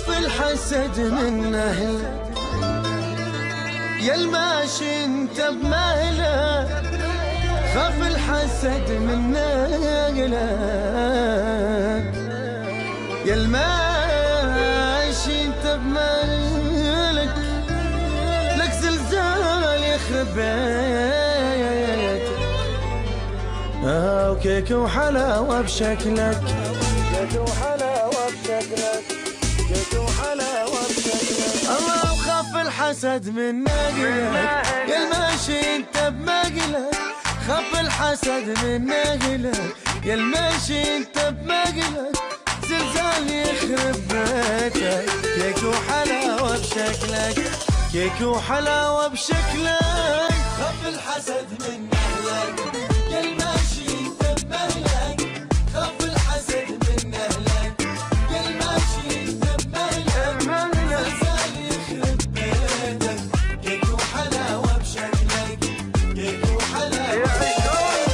خاف الحسد من أهله، يا الماشي انت بمهله، خاف الحسد من أهله، يا الماشي انت بمهلك، لك زلزال يخرب بيتك، وكيك وحلاوة بشكلك، كيك وحلاوة بشكلك، كيك وحلاوة بشكلك. الله وخاف الحسد من نقلك، يا الماشي انت بمقلك، خاف الحسد من نقلك، يا الماشي انت بمقلك، زلزال يخرب بيتك، كيك وحلاوة بشكلك، كيك وحلاوة بشكلك. خاف الحسد من أهلك، يا الماشي انت بمهلك، خاف الحسد من أهلك، يا الماشي انت بمهلك، زلزال يخرب بيتك، كيك وحلاوة بشكلك، كيك وحلاوة بشكلك.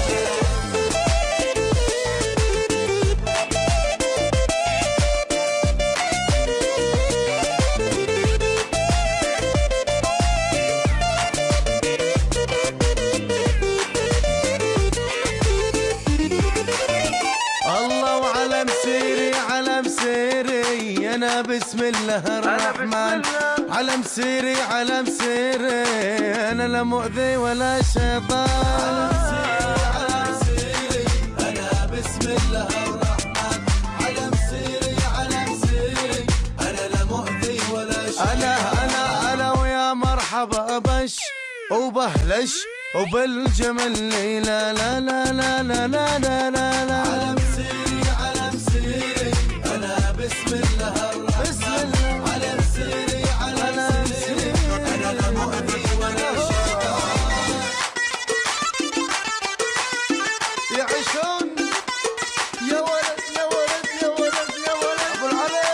أنا بسم الله الرحمن، على مسيري على مسيري، أنا لا مؤذي ولا شيطان. على مسيري أنا بسم الله الرحمن، على مسيري على مسيري، أنا لا مؤذي ولا شيطان. أنا ويا مرحبا بش وبهلش وبالجمل، لا لا لا لا لا لا لا لا. على مسيري على مسيري أنا بسم الله الرحمن، على مسيري على مسيري، أنا لا مؤذي ولا شيطان. يعيشون يا ولد يا ولد يا ولد يا ولد أبو العلي.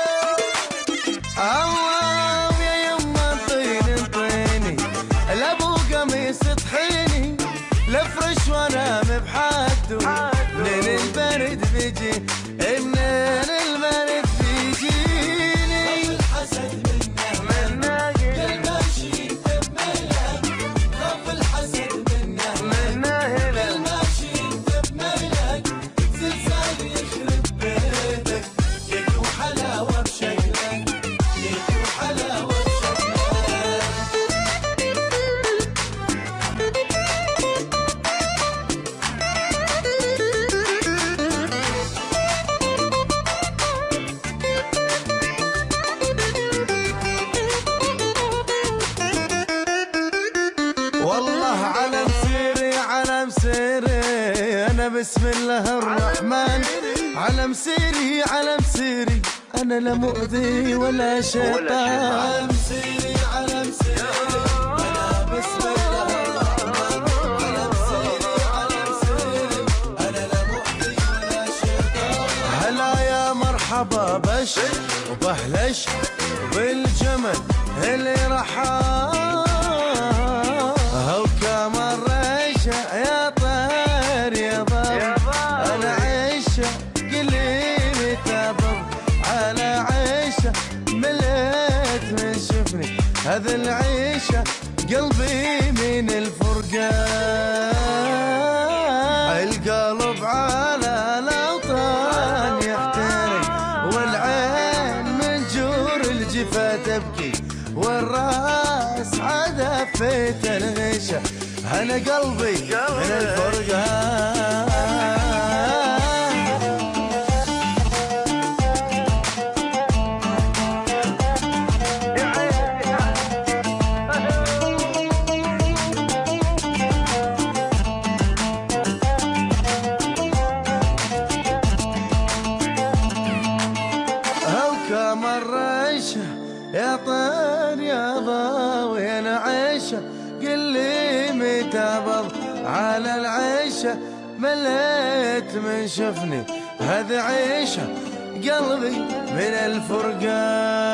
الله يا يما طيني طيني، الأبو قميص طحيني، لفرش وانام بحده، منين البرد بيجي، منين البرد بيجيني. خاف الحسد من أهلك، يا الماشي انت بمهلك، خاف الحسد من أهلك، يا الماشي انت بمهلك، زلزال يخرب بيتك، كيك وحلاوة بشكلك، كيك وحلاوة بشكلك. والله على مسيري على مسيري، أنا بسم الله الرحمن، على مسيري على مسيري، أنا لا مؤذي ولا شيطان. على مسيري على مسيري، أنا بسم الله الرحمن، على مسيري على مسيري، أنا لا مؤذي ولا شيطان. هلا يا مرحبا بش وبهلش وبالجمل اللي رحال، وكمان ريشة يا طير يا ضب، أنا عيشة قليلي تضب، على عيشة مليت من شفني، هذا العيشة قلبي من الفرقان، القلب على الأوطان يحترق، والعين من جور الجفا تبكي، والراس عدفت الغيشة، أنا قلبي من الفرقان. يا طير يا ضاوي انا عيشه، قل لي متى بض على العيشه، مليت من شفني، هذا عيشه قلبي من الفرقان.